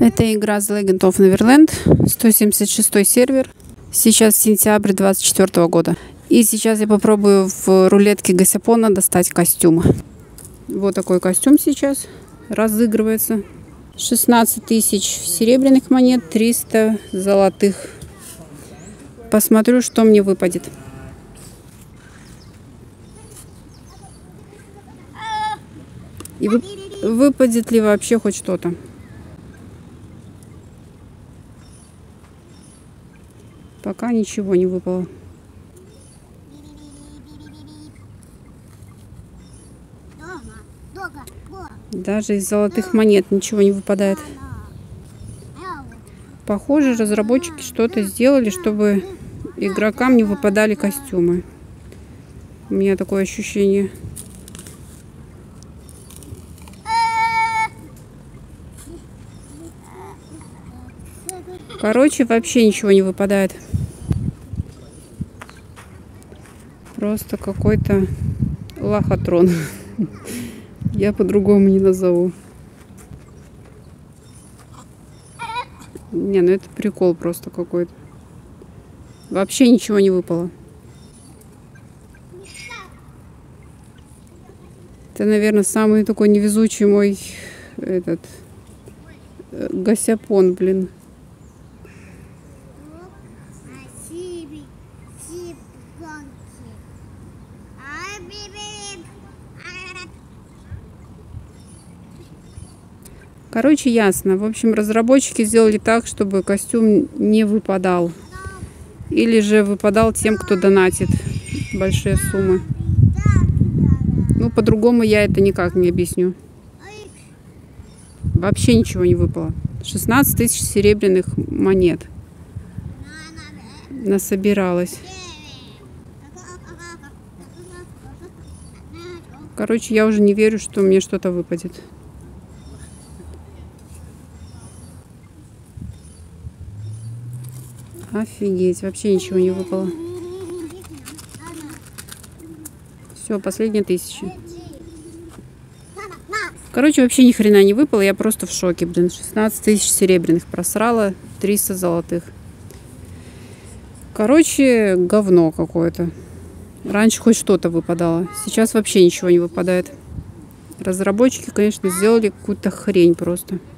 Это игра The Legend of Neverland, 176 сервер. Сейчас сентябрь 2024 года. И сейчас я попробую в рулетке Гасяпона достать костюм. Вот такой костюм сейчас разыгрывается. 16 тысяч серебряных монет, 300 золотых. Посмотрю, что мне выпадет. И выпадет ли вообще хоть что-то. Пока ничего не выпало. Даже из золотых монет ничего не выпадает. Похоже, разработчики что-то сделали, чтобы игрокам не выпадали костюмы. У меня такое ощущение. Короче, вообще ничего не выпадает. Просто какой-то лохотрон. Я по-другому не назову. Не, ну это прикол просто какой-то. Вообще ничего не выпало. Это, наверное, самый такой невезучий мой этот Гасяпон, блин. Короче, ясно. В общем, разработчики сделали так, чтобы костюм не выпадал. Или же выпадал тем, кто донатит большие суммы. Ну, по-другому я это никак не объясню. Вообще ничего не выпало. 16 тысяч серебряных монет насобиралось. Короче, я уже не верю, что мне что-то выпадет. Офигеть, вообще ничего не выпало. Все, последние 1000. Короче, вообще ни хрена не выпало, я просто в шоке, блин. 16 тысяч серебряных просрала, 300 золотых. Короче, говно какое-то. Раньше хоть что-то выпадало, сейчас вообще ничего не выпадает. Разработчики, конечно, сделали какую-то хрень просто.